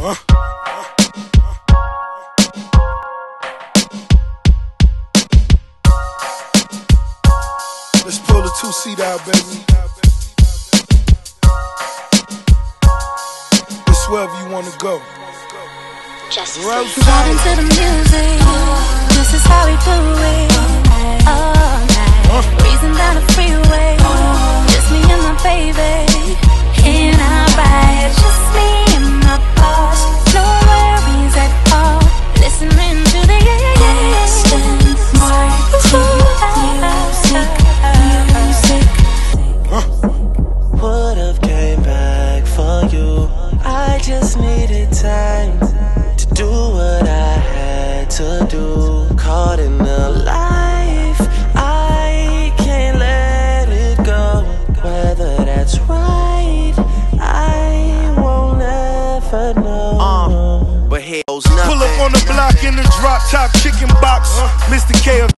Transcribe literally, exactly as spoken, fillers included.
Huh? Let's pull the two-seat out, baby. It's wherever you wanna go. Just vibing to the music. This is how we do it. All night, huh? Breezing down the freeway. Just me and my baby in our ride. Just me and my boss. No worries at all. Listening to the yeah yeah yeah yeah. Would've came back for you. I just needed time to do what I had to do. Caught in the life, I can't let it go. Whether that's right, I won't ever know. Uh, but hell's nothing. Pull up on the block in the drop top chicken box. Uh, Mister K.